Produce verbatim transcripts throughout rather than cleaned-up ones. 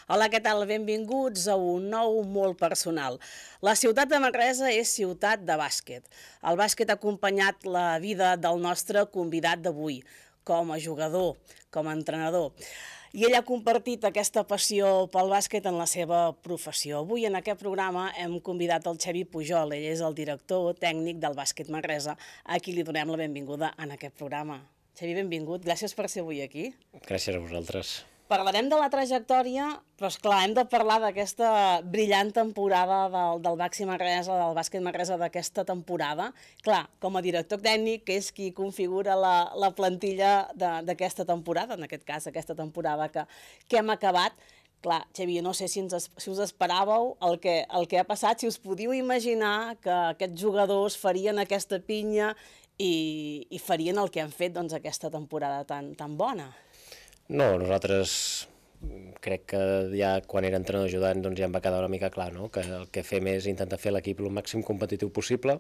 Hola, què tal? Benvinguts a un nou molt personal. La ciutat de Manresa és ciutat de bàsquet. El bàsquet ha acompanyat la vida del nostre convidat d'avui, com a jugador, com a entrenador. I ell ha compartit aquesta passió pel bàsquet en la seva professió. Avui en aquest programa hem convidat el Xevi Pujol. Ell és el director tècnic del Bàsquet Manresa, a qui li donem la benvinguda en aquest programa. Xevi, benvingut. Gràcies per ser avui aquí. Gràcies a vosaltres. Parlarem de la trajectòria, però esclar, hem de parlar d'aquesta brillant temporada del, del Baxi Manresa, del bàsquet Manresa d'aquesta temporada. Clar, com a director tècnic, que és qui configura la, la plantilla d'aquesta temporada, en aquest cas, aquesta temporada que, que hem acabat. Clar, Xavier, no sé si, ens, si us esperàveu el que, el que ha passat, si us podíeu imaginar que aquests jugadors farien aquesta pinya i, i farien el que han fet doncs, aquesta temporada tan, tan bona. No, nosaltres crec que ja quan era entrenador ajudant doncs ja em va quedar una mica clar, no? Que el que fem és intentar fer l'equip el màxim competitiu possible,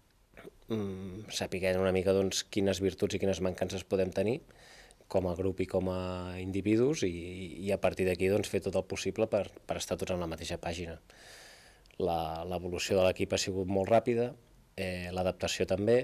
mm, sapiguent una mica doncs, quines virtuts i quines mancances podem tenir com a grup i com a individus i, i a partir d'aquí doncs, fer tot el possible per, per estar tots en la mateixa pàgina. L'evolució de l'equip ha sigut molt ràpida, eh, l'adaptació també,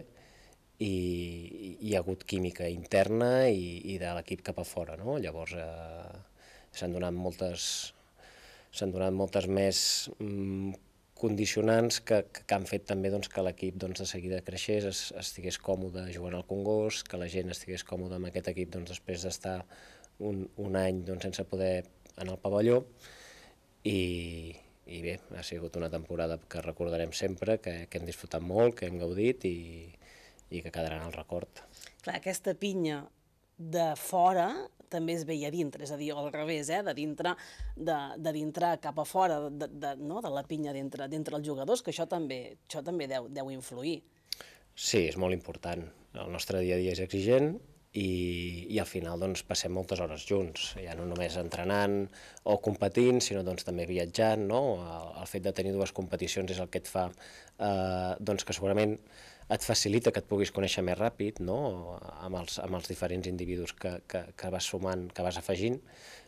i hi ha hagut química interna i, i de l'equip cap a fora, no? Llavors eh, s'han donat moltes s'han donat moltes més mm, condicionants que, que han fet també doncs, que l'equip doncs, de seguida creixés, es, estigués còmode jugant al Congost, que la gent estigués còmode amb aquest equip doncs, després d'estar un, un any doncs, sense poder anar al pavelló i, i bé, ha sigut una temporada que recordarem sempre, que, que hem disfrutat molt, que hem gaudit i i que quedaran al record. Clar, aquesta pinya de fora també es veia dintre, és a dir, al revés, eh? de, dintre, de, de dintre cap a fora, de, de, no? de la pinya dintre, dintre els jugadors, que això també, això també deu, deu influir. Sí, és molt important. El nostre dia a dia és exigent i, i al final doncs, passem moltes hores junts, ja no només entrenant o competint, sinó doncs, també viatjant, no? El, el fet de tenir dues competicions és el que et fa eh, doncs, que segurament et facilita que et puguis conèixer més ràpid, no? amb, els, amb els diferents individus que, que, que vas sumant, que vas afegint,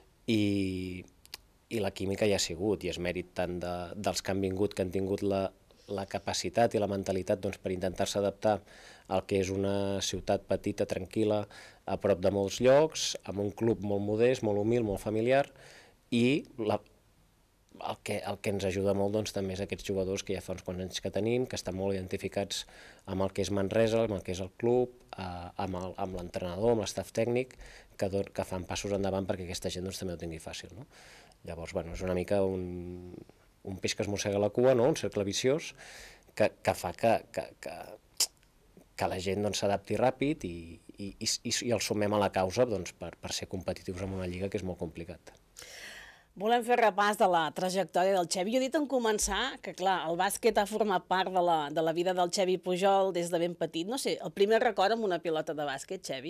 i, i la química ja ha sigut, i és mèrit tant de, dels que han vingut, que han tingut la, la capacitat i la mentalitat doncs, per intentar-se adaptar al que és una ciutat petita, tranquil·la, a prop de molts llocs, amb un club molt modest, molt humil, molt familiar, i la El que, el que ens ajuda molt doncs, també és aquests jugadors que ja fa uns quants anys que tenim, que estan molt identificats amb el que és Manresa, amb el que és el club, eh, amb l'entrenador, amb l'estaf tècnic, que, do, que fan passos endavant perquè aquesta gent doncs, també ho tingui fàcil. No? Llavors, bueno, és una mica un, un peix que es mossega la cua, no? Un cercle viciós, que, que fa que, que, que, que la gent s'adapti doncs, ràpid i, i, i, i el sumem a la causa doncs, per, per ser competitius en una lliga que és molt complicat. Volem fer repàs de la trajectòria del Xevi. Jo he dit en començar que, clar, el bàsquet ha format part de la, de la vida del Xevi Pujol des de ben petit. No sé, el primer record amb una pilota de bàsquet, Xevi?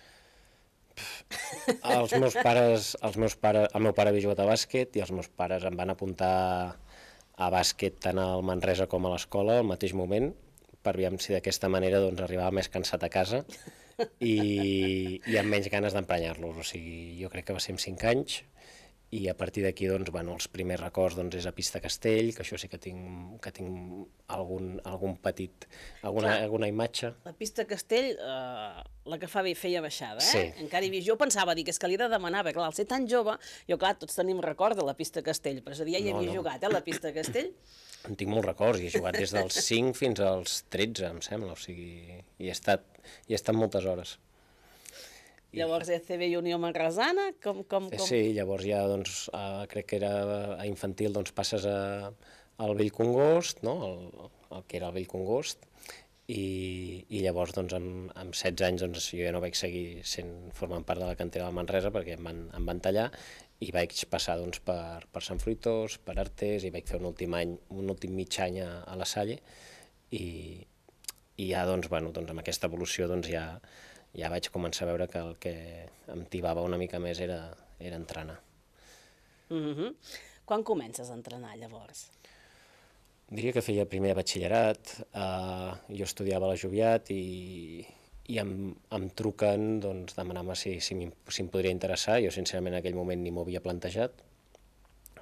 Els meus pares, els meus pares, el meu pare havia jugat a bàsquet i els meus pares em van apuntar a bàsquet tant al Manresa com a l'escola al mateix moment, per veure si d'aquesta manera doncs, arribava més cansat a casa i, i amb menys ganes d'emprenyar-los. O sigui, jo crec que va ser amb cinc anys, i a partir d'aquí doncs, bueno, els primers records doncs, és a Pista Castell, que això sí que tinc, que tinc algun, algun petit, alguna, alguna imatge. La Pista Castell, eh, la que fa, feia baixada, eh? Sí. Encara hi havia, jo pensava, dir, que és que li he de demanar, perquè clar, al ser tan jove, jo clar, tots tenim record de la Pista Castell, però és a dir, ja hi havia no, no. jugat, eh, la Pista Castell? En tinc molts records, i he jugat des dels cinc fins als tretze, em sembla, o sigui, i he estat, i he estat moltes hores. Llavors, E C B i Unió Manresana, com, com, com? Sí, llavors ja, doncs, uh, crec que era a infantil, doncs passes a, al Vell Congost, no? el, el que era el Vell Congost, i, i llavors, doncs, amb, amb setze anys, doncs, jo ja no vaig seguir sent, formant part de la cantera de Manresa, perquè em van, em van tallar, i vaig passar, doncs, per, per Sant Fruitós, per Artés, i vaig fer un últim any, un últim mig any a, a la Salle, i, i ja, doncs, bueno, doncs, amb aquesta evolució, doncs, ja ja vaig començar a veure que el que em tibava una mica més era, era entrenar. Mm-hmm. Quan comences a entrenar, llavors? Diria que feia primer batxillerat, eh, jo estudiava a la Joviat i, i em, em truquen doncs, demanant-me si, si, si em podria interessar. Jo sincerament en aquell moment ni m'ho havia plantejat,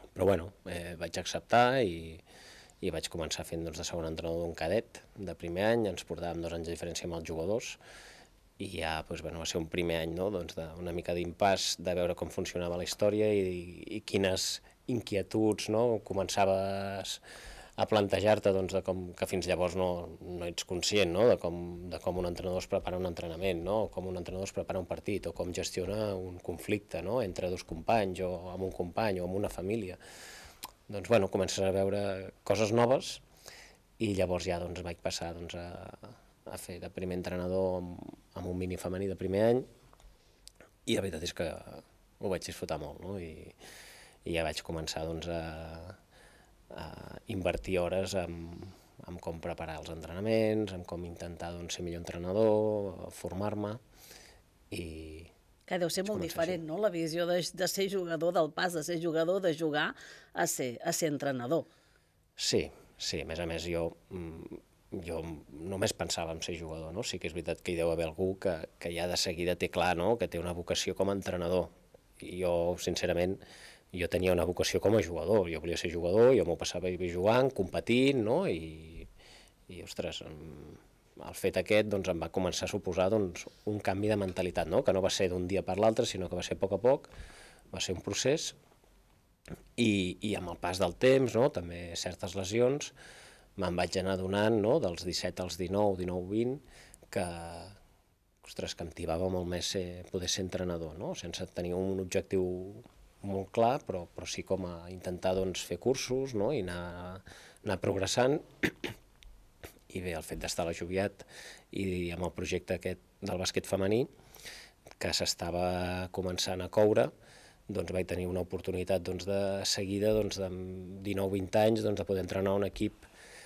però bueno, eh, vaig acceptar i, i vaig començar fent doncs, de segon entrenador d'un cadet de primer any, ens portàvem dos anys de diferència amb els jugadors, i ja doncs, bueno, va ser un primer any, no? doncs, una mica d'impàs de veure com funcionava la història i, i quines inquietuds, no? Començaves a plantejar-te doncs, de com, que fins llavors no, no ets conscient, no? de, com, de com un entrenador es prepara un entrenament, no? o com un entrenador es prepara un partit, o com gestiona un conflicte, no? entre dos companys, o amb un company, o amb una família. Doncs, bueno, comences a veure coses noves, i llavors ja doncs, vaig passar doncs, a, a fer de primer entrenador amb, amb un mini femení de primer any, i la veritat és que ho vaig disfrutar molt, no? I, i ja vaig començar doncs, a, a invertir hores en, en com preparar els entrenaments, en com intentar doncs, ser millor entrenador, formar-me, i... Que deu ser molt diferent, no?, la visió de, de ser jugador, del pas de ser jugador, de jugar a ser, a ser entrenador. Sí, sí, a més a més jo, jo només pensava en ser jugador, no? Sí que és veritat que hi deu haver algú que, que ja de seguida té clar, no?, que té una vocació com a entrenador. I jo, sincerament, jo tenia una vocació com a jugador, jo volia ser jugador, jo m'ho passava jugant, competint, no? I, i ostres, el fet aquest doncs, em va començar a suposar doncs, un canvi de mentalitat, no? Que no va ser d'un dia per l'altre, sinó que va ser a poc a poc, va ser un procés, i, i amb el pas del temps, no? També certes lesions, me'n vaig anar adonant, no? Dels disset als dinou, dinou vint, que, ostres, que em tibava molt més ser, poder ser entrenador, no? Sense tenir un objectiu molt clar, però, però sí com a intentar doncs, fer cursos, no? I anar, anar progressant. I bé, el fet d'estar a la Joviat i amb el projecte aquest del bàsquet femení, que s'estava començant a coure, doncs vaig tenir una oportunitat doncs, de seguida, doncs, de dinou vint anys, doncs, de poder entrenar un equip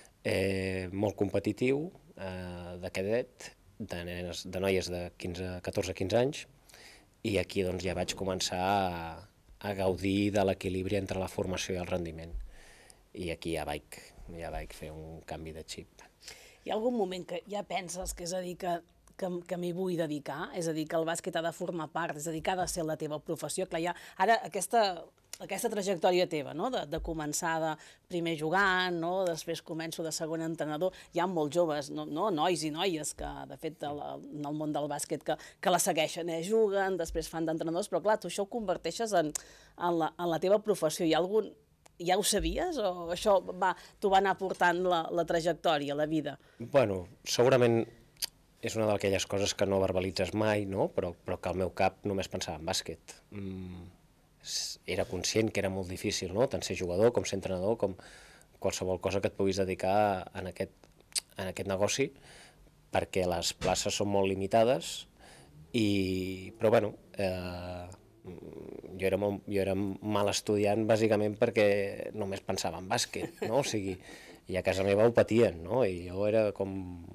eh, molt competitiu, eh, de cadet, de, nenes, de noies de quinze, catorze quinze anys, i aquí doncs, ja vaig començar a, a gaudir de l'equilibri entre la formació i el rendiment. I aquí ja vaig, ja vaig fer un canvi de xip. Hi ha algun moment que ja penses que, és a dir, que, que, que m'hi vull dedicar? És a dir, que el bàsquet ha de formar part, és a dir, que ha de ser la teva professió? Clar, ja, ara aquesta, aquesta trajectòria teva, no? de, de començar de primer jugant, no? Després començo de segon entrenador, hi ha molts joves, no? No? Nois i noies que, de fet, en el món del bàsquet que, que la segueixen, eh? Juguen, després fan d'entrenadors, però clar, tu això ho converteixes en, en, la, en la teva professió. Hi ha algun... Ja ho sabies o això va, t'ho va anar portant la, la trajectòria, la vida? Bueno, segurament és una d'aquelles coses que no verbalitzes mai, no? Però, però que al meu cap només pensava en bàsquet. Mm, era conscient que era molt difícil, no? Tant ser jugador com ser entrenador, com qualsevol cosa que et puguis dedicar en aquest, en aquest negoci, perquè les places són molt limitades, i, però bueno, eh, jo era, molt, jo era mal estudiant bàsicament perquè només pensava en bàsquet, no? O sigui, i a casa meva ho patien, no? I jo era com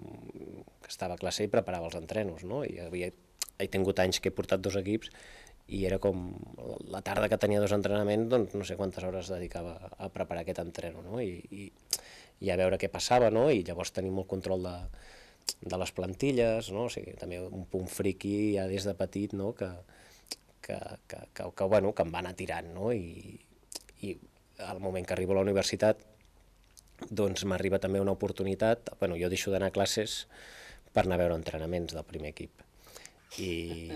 que estava a classe i preparava els entrenos, no? I havia, he tingut anys que he portat dos equips i era com la tarda que tenia dos entrenaments, doncs no sé quantes hores dedicava a preparar aquest entreno, no? I, i, i a veure què passava, no? I llavors tenir molt control de, de les plantilles, no? O sigui, també un punt friqui ja des de petit, no? Que Que, que, que, que, bueno, que em va anar tirant, no? I, i al moment que arribo a la universitat doncs m'arriba també una oportunitat, bueno, jo deixo d'anar a classes per anar a veure entrenaments del primer equip. I,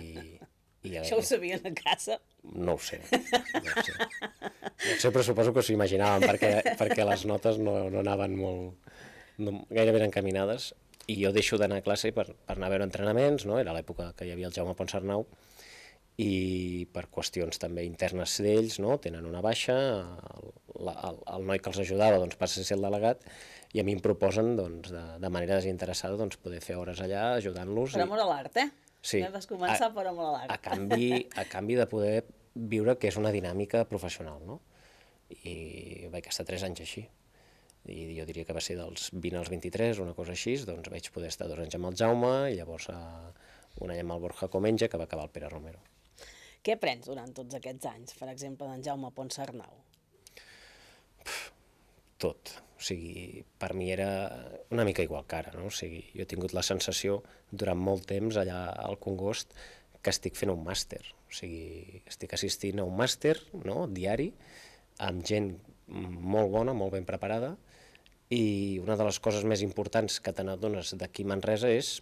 i Això ho sabien a casa? No ho sé, no ho sé. No ho sé, però suposo que s'ho imaginaven perquè, perquè les notes no, no anaven molt, no, gairebé encaminades, i jo deixo d'anar a classe per, per anar a veure entrenaments, no? Era l'època que hi havia el Jaume Ponsarnau, i per qüestions també internes d'ells, no? Tenen una baixa, el, el, el noi que els ajudava doncs, passa a ser el delegat, i a mi em proposen doncs, de, de manera desinteressada doncs, poder fer hores allà ajudant-los. Per amor a l'art, eh? Sí. Vas començar a, per amor a l'art. A canvi, a canvi de poder viure que és una dinàmica professional, no? I vaig estar tres anys així. I jo diria que va ser dels vint als vint-i-tres, una cosa així, doncs vaig poder estar dos anys amb el Jaume i llavors un any amb el Borja Comenge, que va acabar el Pere Romero. Què aprens durant tots aquests anys, per exemple, d'en Jaume Ponsarnau? Tot. O sigui, per mi era una mica igual que ara, no? O sigui, jo he tingut la sensació durant molt temps allà al Congost que estic fent un màster. O sigui, estic assistint a un màster, no?, diari, amb gent molt bona, molt ben preparada, i una de les coses més importants que te n'adones d'aquí a Manresa és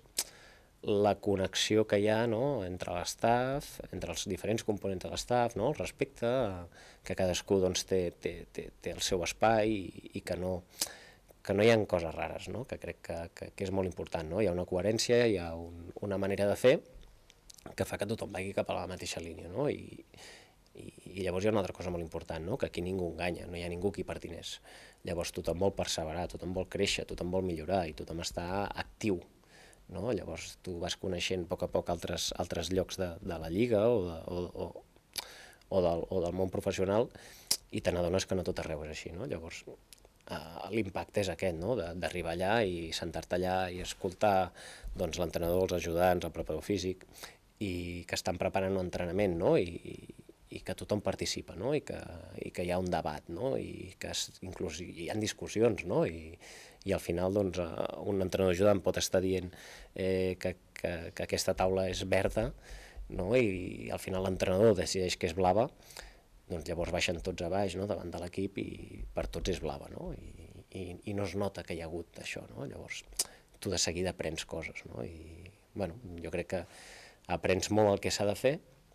la connexió que hi ha, no?, entre l'estaf, entre els diferents components de l'estaf, no?, el respecte, que cadascú doncs, té, té, té, té el seu espai i, i que, no, que no hi ha coses rares, no?, que crec que, que, que és molt important. No? Hi ha una coherència, hi ha un, una manera de fer que fa que tothom vagi cap a la mateixa línia. No? I, i, I llavors hi ha una altra cosa molt important, no?, que aquí ningú enganya, no hi ha ningú qui pertinés. Llavors tothom vol perseverar, tothom vol créixer, tothom vol millorar i tothom està actiu. No? Llavors tu vas coneixent a poc a poc altres, altres llocs de, de la lliga o, de, o, o, o, del, o del món professional i te n'adones que no tot arreu és així. No? Llavors eh, l'impacte és aquest, no? D'arribar allà i sentar-te allà i escoltar doncs, l'entrenador, els ajudants, el preparador físic i que estan preparant un entrenament, no? I, i que tothom participa, no? I, que, i que hi ha un debat, no? I que es, inclús hi ha discussions, no? I, i al final doncs, un entrenador ajudant pot estar dient eh, que, que, que aquesta taula és verda, no? I al final l'entrenador decideix que és blava, doncs llavors baixen tots a baix, no? Davant de l'equip i per tots és blava, no? I, i, i no es nota que hi ha hagut això, no? Llavors tu de seguida aprens coses, no? I bueno, jo crec que aprens molt el que s'ha de fer,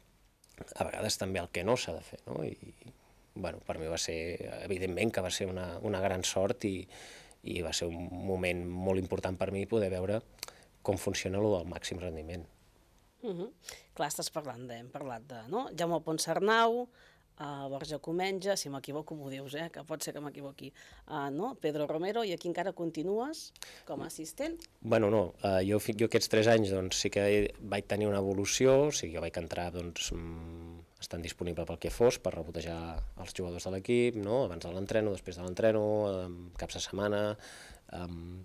a vegades també el que no s'ha de fer, no? I bueno, per mi va ser, evidentment que va ser una, una gran sort i i va ser un moment molt important per mi poder veure com funciona allò del màxim rendiment. Uh -huh. Clar, estàs parlant de, hem parlat de, no? Jaume Ponsarnau, uh, Borja Comenja, si m'equivoco m'ho dius, eh? Que pot ser que m'equivoqui, uh, no? Pedro Romero, i aquí encara continues com a assistent? Bueno, no, uh, jo, jo aquests tres anys doncs, sí que vaig tenir una evolució, o sigui, jo vaig entrar doncs, estant disponible pel que fos per rebotejar els jugadors de l'equip, no? Abans de l'entreno, després de l'entreno, um, caps de setmana, um,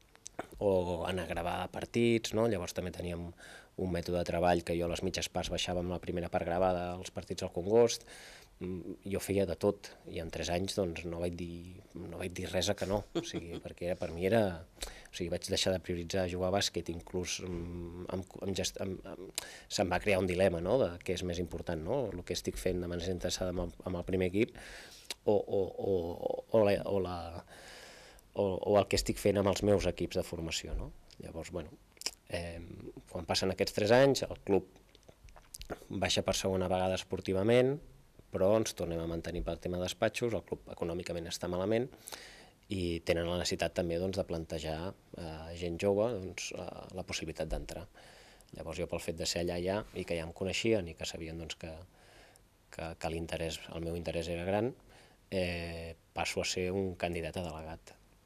o anar a gravar partits, no? Llavors també teníem un mètode de treball que jo a les mitges parts baixàvem la primera part gravada als partits al Congost, jo feia de tot, i en tres anys doncs, no, vaig dir, no vaig dir res a que no, o sigui, perquè era, per mi era... O sigui, vaig deixar de prioritzar jugar a bàsquet, inclús amb, amb, amb gest, amb, amb, se'm va crear un dilema, no?, de què és més important, no?, el que estic fent de manera interessada amb el, amb el primer equip o, o, o, o, la, o, la, o, o el que estic fent amb els meus equips de formació, no? Llavors, bueno, eh, quan passen aquests tres anys, el club baixa per segona vegada esportivament, però ens tornem a mantenir pel tema de despatxos, el club econòmicament està malament, i tenen la necessitat també doncs, de plantejar a eh, gent jove doncs, eh, la possibilitat d'entrar. Llavors jo pel fet de ser allà ja i que ja em coneixien i que sabien doncs, que, que, que l'interès, el meu interès era gran, eh, passo a ser un candidat a delegat.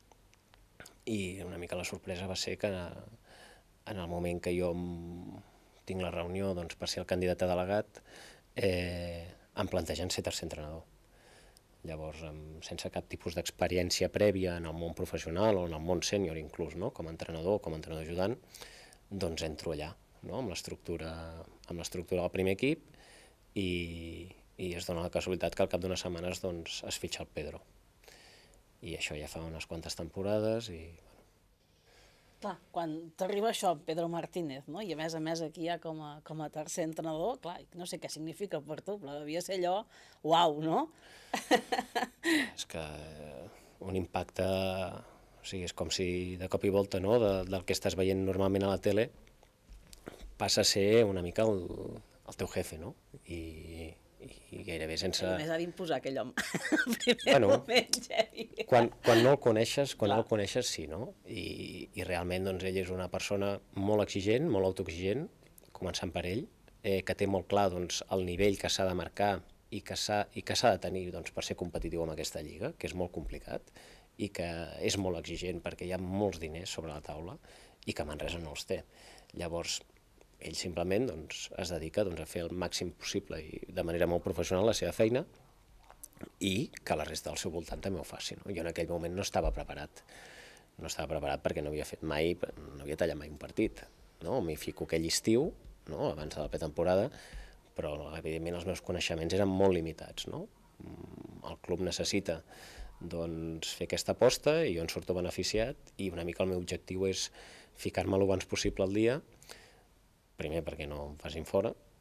I una mica la sorpresa va ser que en el moment que jo tinc la reunió doncs, per ser el candidat a delegat, eh, em plantegen ser tercer entrenador. Llavors, sense cap tipus d'experiència prèvia en el món professional o en el món sènior inclús, no? Com a entrenador o com a entrenador ajudant, doncs entro allà, no? amb l'estructura amb l'estructura del primer equip i, i es dona la casualitat que al cap d'unes setmanes doncs, es fitxa el Pedro. I això ja fa unes quantes temporades i... Clar, quan t'arriba això, Pedro Martínez, no? I a més a més aquí ja com a, com a tercer entrenador, clar, no sé què significa per tu, però devia ser allò, uau, no? És que un impacte, o sigui, és com si de cop i volta, no?, de, del que estàs veient normalment a la tele, passa a ser una mica el, el teu jefe, no? I, i gairebé sense... I només ha d'imposar aquell home, en primer bueno, moment, Xevi. Quan, quan no el coneixes, quan no el coneixes, sí, no? I, i realment, doncs, ell és una persona molt exigent, molt autoexigent, començant per ell, eh, que té molt clar, doncs, el nivell que s'ha de marcar i que s'ha i que s'ha de tenir, doncs, per ser competitiu en aquesta lliga, que és molt complicat, i que és molt exigent perquè hi ha molts diners sobre la taula i que Manresa no els té. Llavors, ell simplement doncs, es dedica doncs, a fer el màxim possible i de manera molt professional la seva feina i que la resta del seu voltant també ho faci. No? Jo en aquell moment no estava preparat. No estava preparat perquè no havia fet mai, no havia tallat mai un partit. No? M'hi fico aquell estiu, no? Abans de la pretemporada, però evidentment els meus coneixements eren molt limitats. No? El club necessita doncs, fer aquesta aposta i jo en surto beneficiat i una mica el meu objectiu és ficar-me el abans possible al dia, primer perquè no em facin fora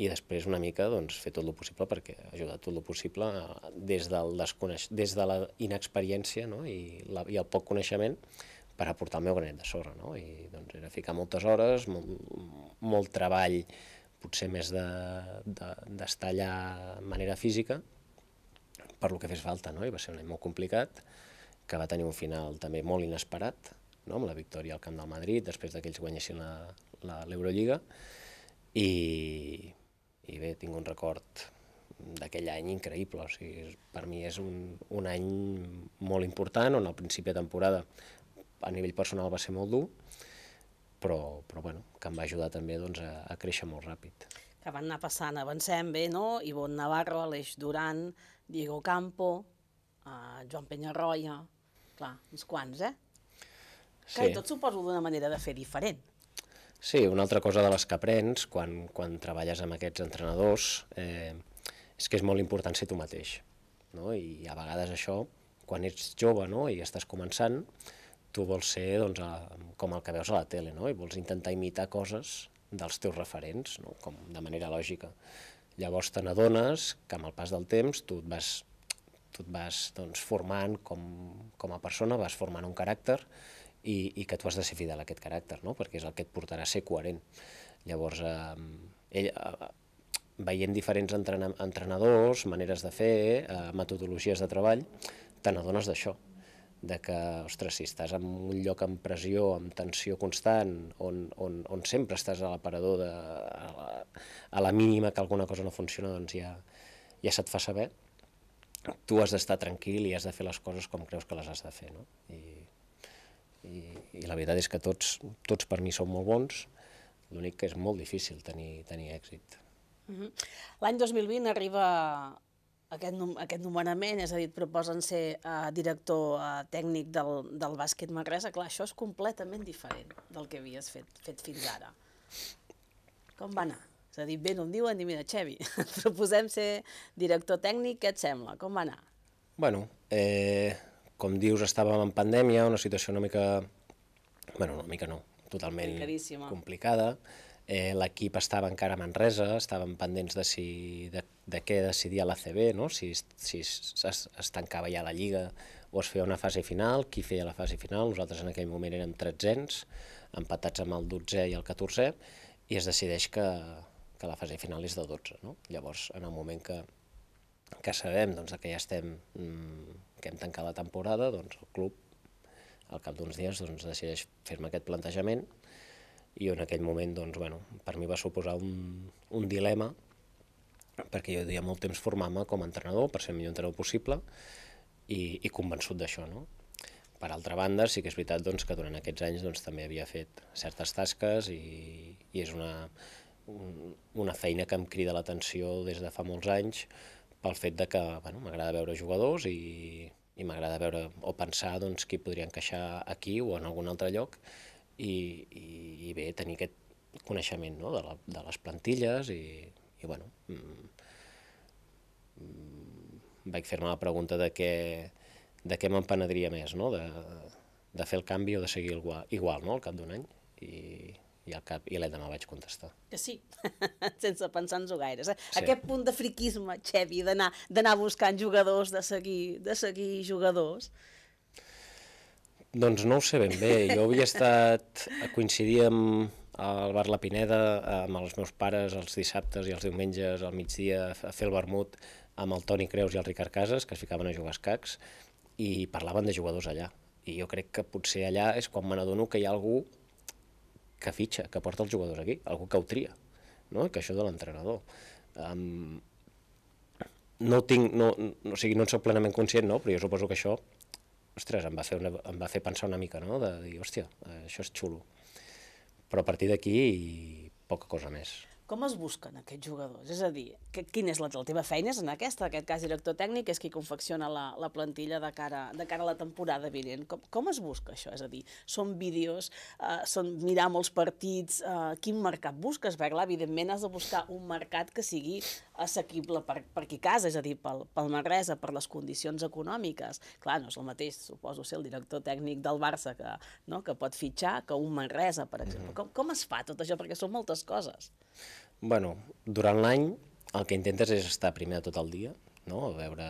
i després una mica doncs, fer tot el possible perquè ajudar tot el possible des, del desconeix... des de la inexperiència, no? I, la, i el poc coneixement per aportar el meu granet de sorra, no? I doncs era ficar moltes hores, molt, molt treball, potser més d'estar de, de, allà de manera física, per lo que fes falta, no? I va ser un any molt complicat, que va tenir un final també molt inesperat, no? Amb la victòria al Camp del Madrid, després que ells guanyessin l'Eurolliga, i, i bé, tinc un record d'aquell any increïble, o sigui, per mi és un, un any molt important, on al principi de temporada a nivell personal va ser molt dur, però, però bueno, que em va ajudar també doncs, a, a créixer molt ràpid. Que van anar passant, avancem bé, no? Ivonne Navarro, Aleix Duran, Diego Campo, uh, Joan Penyarroia, clar, uns quants, eh? Sí. Que tot suposo d'una manera de fer diferent. Sí, una altra cosa de les que aprens quan, quan treballes amb aquests entrenadors eh, és que és molt important ser tu mateix, no? I a vegades això, quan ets jove, no? I estàs començant, tu vols ser doncs, a, com el que veus a la tele, no? I vols intentar imitar coses dels teus referents, no? Com de manera lògica. Llavors te n'adones que amb el pas del temps tu et vas, tu et vas doncs, formant com, com a persona, vas formant un caràcter i, i que tu has de ser fidel a aquest caràcter, no? Perquè és el que et portarà a ser coherent. Llavors, eh, ell, eh, veient diferents entrenadors, maneres de fer, eh, metodologies de treball, te n'adones d'això, de que, ostres, si estàs en un lloc amb pressió, amb tensió constant, on, on, on sempre estàs a l'aparador, de, a, la, a la mínima que alguna cosa no funciona, doncs ja, ja se't fa saber, tu has d'estar tranquil i has de fer les coses com creus que les has de fer, no? I, i, i la veritat és que tots, tots per mi són molt bons, l'únic que és molt difícil tenir, tenir èxit. Uh-huh. L'any dos mil vint arriba aquest, aquest nomenament, és a dir, et proposen ser uh, director uh, tècnic del, del bàsquet Manresa. Clar, això és completament diferent del que havies fet, fet fins ara. Com va anar? És a dir, bé, no em diuen ni mira, Xevi, proposem ser director tècnic, què et sembla? Com va anar? Bueno, eh, com dius, estàvem en pandèmia, una situació una mica, bueno, una mica no, totalment complicada. Eh, L'equip estava encara a Manresa, estàvem pendents de, si, de, de què decidir a l'A C B, no? si, si es, es tancava ja la Lliga o es feia una fase final, qui feia la fase final. Nosaltres en aquell moment érem tretzens, empatats amb el dotzè i el catorzè, i es decideix que, que la fase final és de dotze. No? Llavors, en el moment que, que sabem doncs, que ja estem, que hem tancat la temporada, doncs el club, al cap d'uns dies, doncs, decideix fer-me aquest plantejament, i en aquell moment, doncs, bueno, per mi va suposar un, un dilema, perquè jo duia molt temps formant-me com a entrenador, per ser el millor entrenador possible, i, i convençut d'això, no? Per altra banda, sí que és veritat doncs, que durant aquests anys doncs, també havia fet certes tasques i, i és una, un, una feina que em crida l'atenció des de fa molts anys, pel fet de que bueno, m'agrada veure jugadors i, i m'agrada veure o pensar doncs, qui podria encaixar aquí o en algun altre lloc, i, i, i bé, tenir aquest coneixement, no? de, la, de les plantilles i, i bueno, mm, mm, vaig fer-me la pregunta de què, de què m'empenedria més, no? de, de fer el canvi o de seguir igual, igual no? al cap d'un any, i, i, al cap, i l'endemà vaig contestar. Que sí, sense pensar-nos-ho gaire. Sí. Aquest punt de friquisme, Xevi, d'anar buscant jugadors, de seguir, de seguir jugadors... Doncs no ho sé ben bé, jo havia estat, coincidíem al bar La Pineda amb els meus pares els dissabtes i els diumenges al migdia a fer el vermut amb el Toni Creus i el Ricard Casas, que es ficaven a jugar a escacs, i parlaven de jugadors allà. I jo crec que potser allà és quan me n'adono que hi ha algú que fitxa, que porta els jugadors aquí, algú que ho tria, no? Que això de l'entrenador. Um, no ho tinc, no, no, o sigui, no en soc plenament conscient, no? Però jo suposo que això ostres, em va fer, una, em va fer pensar una mica, no? De dir, hòstia, això és xulo. Però a partir d'aquí, poca cosa més. Com es busquen aquests jugadors? És a dir, que, quina és la, la teva feina? És en aquesta, en aquest cas director tècnic, és qui confecciona la, la plantilla de cara, de cara a la temporada vinent. Com, com es busca això? És a dir, són vídeos, eh, són mirar molts partits, eh, quin mercat busques? Perquè, clar, evidentment has de buscar un mercat que sigui assequible per, per qui casa, és a dir, pel, pel Manresa, per les condicions econòmiques. Clar, no és el mateix, suposo, ser el director tècnic del Barça que, no, que pot fitxar que un Manresa, per exemple. Mm-hmm. Com, com es fa tot això? Perquè són moltes coses. Bueno, durant l'any el que intentes és estar primer de tot el dia, no? A veure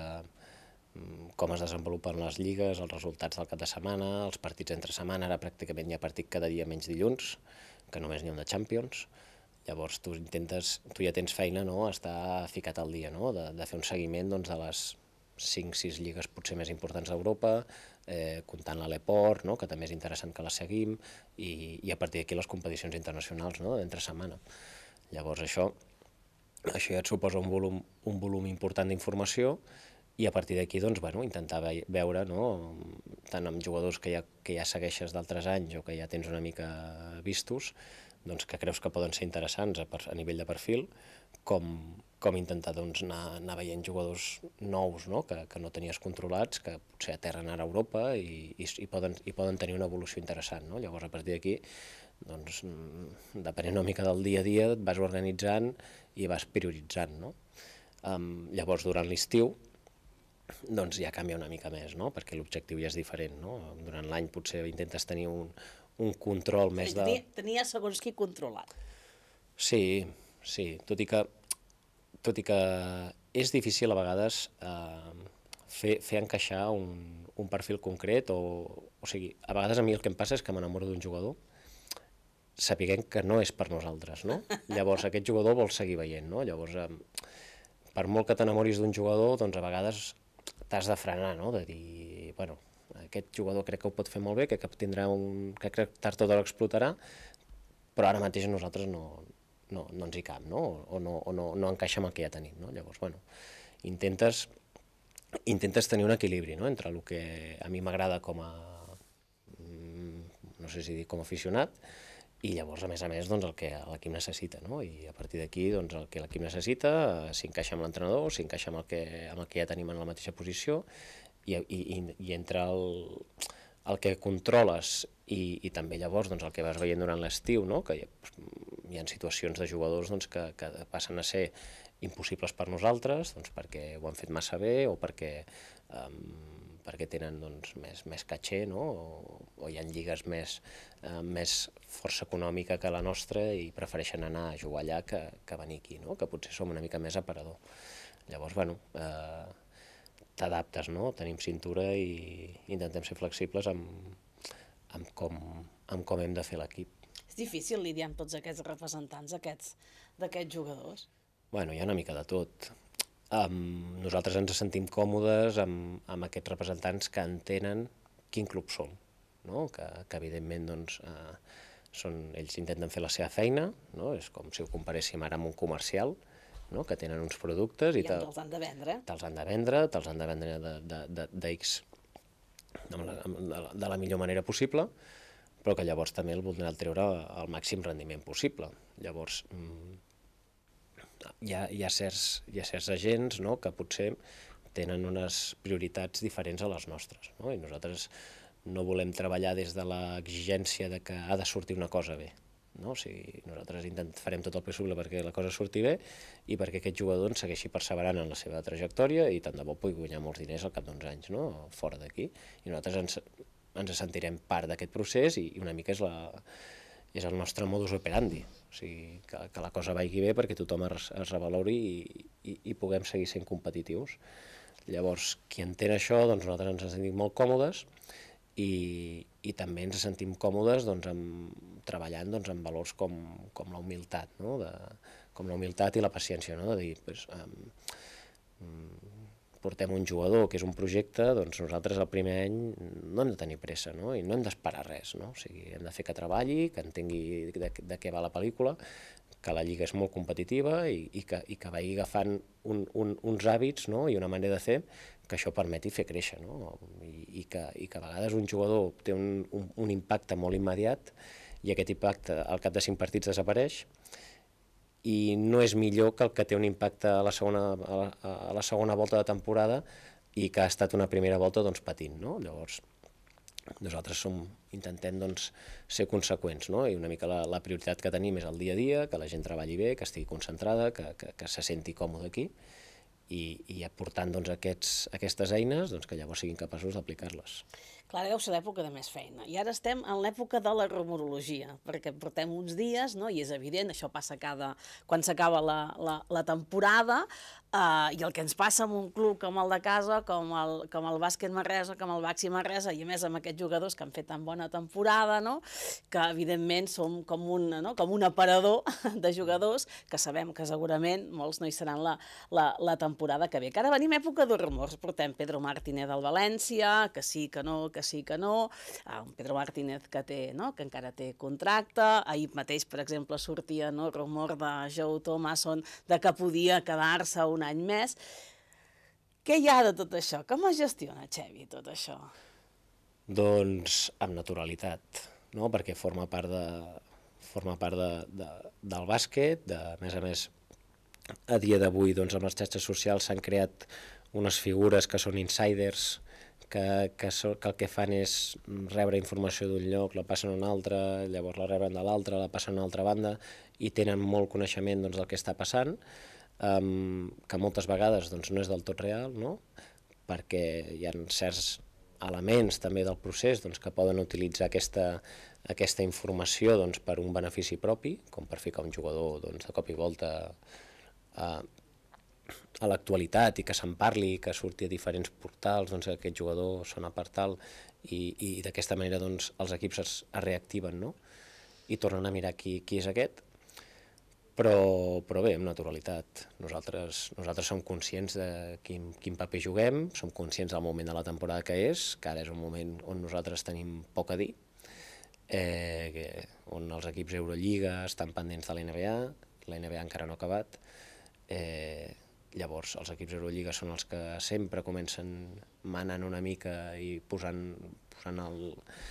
com es desenvolupen les lligues, els resultats del cap de setmana, els partits entre setmana, ara pràcticament hi ha partit cada dia menys dilluns, que només n'hi ha un de Champions. Llavors tu intentes, tu ja tens feina, no?, estar ficat al dia, no?, de, de fer un seguiment, doncs, de les cinc sis lligues potser més importants d'Europa, eh, comptant l'Aleport, no?, que també és interessant que la seguim, i, i a partir d'aquí les competicions internacionals, no?, d'entre setmana. Llavors això, això ja et suposa un volum, un volum important d'informació, i a partir d'aquí, doncs, bueno, intentar veure, no?, tant amb jugadors que ja, que ja segueixes d'altres anys o que ja tens una mica vistos, doncs, que creus que poden ser interessants a, a nivell de perfil, com, com intentar, doncs, anar, anar veient jugadors nous, no?, que, que no tenies controlats, que potser aterren ara a Europa i, i, i, poden, i poden tenir una evolució interessant, no? Llavors, a partir d'aquí, doncs, depenent una mica del dia a dia, et vas organitzant i vas prioritzant, no? Um, llavors, durant l'estiu, doncs ja canvia una mica més, no?, perquè l'objectiu ja és diferent, no? Durant l'any potser intentes tenir un, un control més de... Tenia, tenia segons qui controlat. Sí, sí, tot i que, tot i que és difícil a vegades eh, fer, fer encaixar un, un perfil concret, o, o sigui, a vegades a mi el que em passa és que m'enamoro d'un jugador sapiguem que no és per nosaltres, no? Llavors aquest jugador vol seguir veient, no? Llavors, eh, per molt que t'enamoris d'un jugador, doncs a vegades t'has de frenar, no?, de dir, bueno, aquest jugador crec que ho pot fer molt bé, crec que tindrà un... crec que tard o d'hora explotarà, però ara mateix nosaltres no, no, no ens hi cap, no?, o, no, o no, no encaixa amb el que ja tenim, no? Llavors, bueno, intentes, intentes tenir un equilibri, no?, entre el que a mi m'agrada com a, no sé si dir com a aficionat, i llavors, a més a més, doncs, el que l'equip necessita, no? I a partir d'aquí, doncs, el que l'equip necessita, s'encaixa amb l'entrenador, s'encaixa amb, el que, amb el que ja tenim en la mateixa posició, i, i, i entre el, el que controles i, i també llavors doncs, el que vas veient durant l'estiu, no?, que hi ha, hi ha situacions de jugadors doncs, que, que passen a ser impossibles per nosaltres, doncs, perquè ho han fet massa bé o perquè... Um, perquè tenen doncs, més, més caché, no?, o, o hi ha lligues més, eh, més força econòmica que la nostra i prefereixen anar a jugar allà que, que venir aquí, no?, que potser som una mica més aparador. Llavors, bueno, eh, t'adaptes, no?, tenim cintura i intentem ser flexibles amb, amb, com, amb com hem de fer l'equip. És difícil lidiar amb tots aquests representants aquests d'aquests jugadors? Bueno, hi ha una mica de tot. Um, nosaltres ens sentim còmodes amb, amb aquests representants que entenen quin club som, no? que, que evidentment doncs, eh, són, ells intenten fer la seva feina, no? És com si ho comparéssim ara amb un comercial, no? Que tenen uns productes i, I te'ls han de vendre. Te'ls han de vendre, te'ls han de vendre de, de, de, de X, de la, de la millor manera possible, però que llavors també el voldran treure al màxim rendiment possible. Llavors, Hi ha, hi, ha certs, hi ha certs agents, no?, que potser tenen unes prioritats diferents a les nostres, no? I nosaltres no volem treballar des de l'exigència de que ha de sortir una cosa bé, no? O sigui, nosaltres intent, farem tot el possible perquè la cosa surti bé i perquè aquest jugador ens segueixi perseverant en la seva trajectòria i tant de bo pugui guanyar molts diners al cap d'uns anys, no?, fora d'aquí. I nosaltres ens, ens sentirem part d'aquest procés i, i una mica és la... és el nostre modus operandi, o sigui, que, que la cosa vagi bé perquè tothom es, es revalori i, i, i puguem seguir sent competitius. Llavors, qui entén això, doncs nosaltres ens sentim molt còmodes i, i també ens sentim còmodes doncs, amb, treballant doncs, amb valors com, com la humilitat, no? De, com la humilitat i la paciència, no? De dir, pues, um, portem un jugador que és un projecte, doncs nosaltres el primer any no hem de tenir pressa, no? I no hem d'esperar res, no? O sigui, hem de fer que treballi, que entengui de, de què va la pel·lícula, que la lliga és molt competitiva i, i, que, i que vagi agafant un, un, uns hàbits, no?, i una manera de fer que això permeti fer créixer, no? I, i, que, i que a vegades un jugador té un, un, un impacte molt immediat i aquest impacte al cap de cinc partits desapareix, i no és millor que el que té un impacte a la segona, a la, a la segona volta de temporada i que ha estat una primera volta doncs, patint, no? Llavors, nosaltres som, intentem doncs, ser conseqüents, no? I una mica la, la prioritat que tenim és el dia a dia, que la gent treballi bé, que estigui concentrada, que, que, que se senti còmode aquí i, i aportant doncs, aquests, aquestes eines doncs, que llavors siguin capaços d'aplicar-les. Clar, deu ser l'època de més feina. I ara estem en l'època de la rumorologia, perquè portem uns dies, no? I és evident, això passa cada... quan s'acaba la, la, la temporada, eh, i el que ens passa amb un club com el de casa, com el, com el bàsquet Manresa, com el Baxi Manresa, i a més amb aquests jugadors que han fet tan bona temporada, no? Que evidentment som com un, no? com un aparador de jugadors que sabem que segurament molts no hi seran la, la, la temporada que ve. Que ara venim època de rumors. Portem Pedro Martínez del València, que sí, que no, que sí que no, ah, un Pedro Martínez que, té, no? que encara té contracte, ahir mateix, per exemple, sortia no? rumor de Joe Thomason de que podia quedar-se un any més. Què hi ha de tot això? Com es gestiona, Xevi, tot això? Doncs amb naturalitat, no? Perquè forma part, de, forma part de, de, del bàsquet, de, a més a més, a dia d'avui doncs, amb les xarxes socials s'han creat unes figures que són insiders, que, que, so, que el que fan és rebre informació d'un lloc, la passen a un altre, llavors la reben de l'altre, la passen a una altra banda, i tenen molt coneixement doncs, del que està passant, um, que moltes vegades doncs, no és del tot real, no? Perquè hi ha certs elements també del procés doncs, que poden utilitzar aquesta, aquesta informació doncs, per un benefici propi, com per ficar un jugador doncs, de cop i volta a, a l'actualitat i que se'n parli, que surti a diferents portals, doncs aquest jugador sona per tal, i, i d'aquesta manera doncs, els equips es, es reactiven, no? I tornen a mirar qui, qui és aquest, però, però bé, amb naturalitat. Nosaltres, nosaltres som conscients de quin, quin paper juguem, som conscients del moment de la temporada que és, que ara és un moment on nosaltres tenim poc a dir, eh, que, on els equips Eurolliga estan pendents de la N B A, la N B A encara no ha acabat, eh, llavors els equips Eurolliga són els que sempre comencen manant una mica i posant, posant el,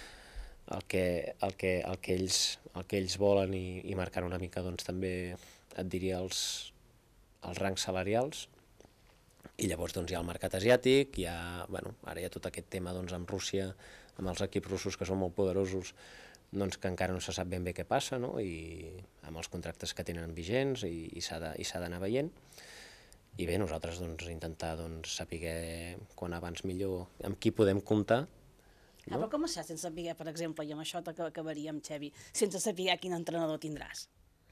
el, que, el, que, el, que ells, el que ells volen i, i marcant una mica doncs, també et diria els, els rangs salarials. I llavors doncs, hi ha el mercat asiàtic, hi ha, bueno, ara hi ha tot aquest tema doncs, amb Rússia, amb els equips russos que són molt poderosos, doncs, que encara no se sap ben bé què passa, no? I amb els contractes que tenen vigents i, i s'ha d'anar veient. I bé, nosaltres doncs, intentar doncs, saber quan abans millor amb qui podem comptar. No? Ah, però com es fa sense saber, per exemple, i amb això acabaríem, Xevi, sense saber quin entrenador tindràs?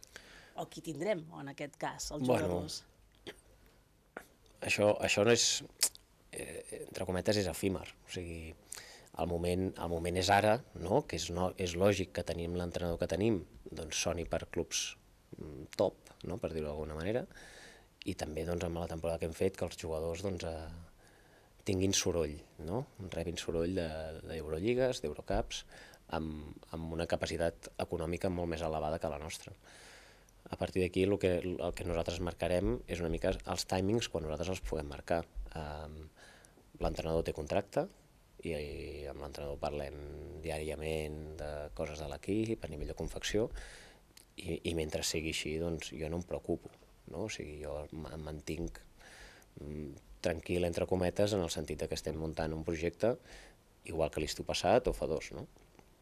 O qui tindrem, o en aquest cas, els jugadors? Bueno, això, això no és, eh, entre cometes, és efímer. O sigui, el moment, el moment és ara, no? Que és, no, és lògic que tenim l'entrenador que tenim, doncs soni per clubs top, no? Per dir-ho d'alguna manera, i també doncs, amb la temporada que hem fet que els jugadors doncs, eh, tinguin soroll, no? Rebin soroll d'Eurolligas, de, d'Eurocups, amb, amb una capacitat econòmica molt més elevada que la nostra. A partir d'aquí el, que, el que nosaltres marcarem és una mica els timings quan nosaltres els puguem marcar. Um, l'entrenador té contracte i, i amb l'entrenador parlem diàriament de coses de l'equip, a nivell de confecció, i, i mentre sigui així doncs, jo no em preocupo. No? O sigui, jo em mantinc mm, tranquil, entre cometes, en el sentit que estem muntant un projecte igual que l'estiu passat o fa dos. No?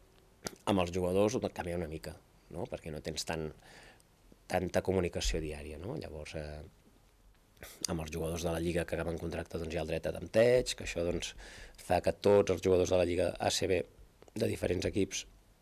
Amb els jugadors ho canvia una mica, no? Perquè no tens tant, tanta comunicació diària. No? Llavors, eh, amb els jugadors de la Lliga que acaben contracte doncs, hi ha el dret a tempteig, que això doncs, fa que tots els jugadors de la Lliga A C B de diferents equips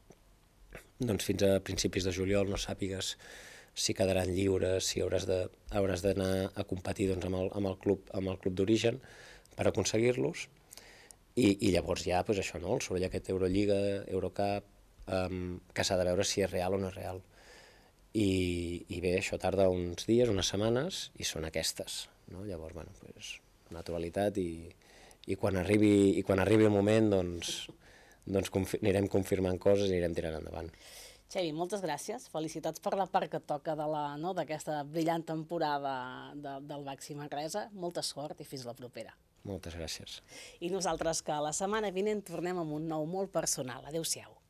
doncs, fins a principis de juliol no sàpigues si quedaran lliures, si hauràs de, hauràs d'anar a competir doncs, amb, el, amb el club, amb el club d'origen per aconseguir-los. I, I llavors ja, doncs això, no? El soroll aquest Eurolliga, Eurocup, um, que s'ha de veure si és real o no és real. I, i bé, això tarda uns dies, unes setmanes, i són aquestes. No? Llavors, bueno, doncs, naturalitat, i, i, quan arribi, i quan arribi el moment, doncs, doncs confi anirem confirmant coses i anirem tirant endavant. Xevi, moltes gràcies. Felicitats per la part que et toca de la, no, d'aquesta brillant temporada de, del Baxi Manresa. Molta sort i fins la propera. Moltes gràcies. I nosaltres que la setmana vinent tornem amb un nou molt personal. Adéu-siau.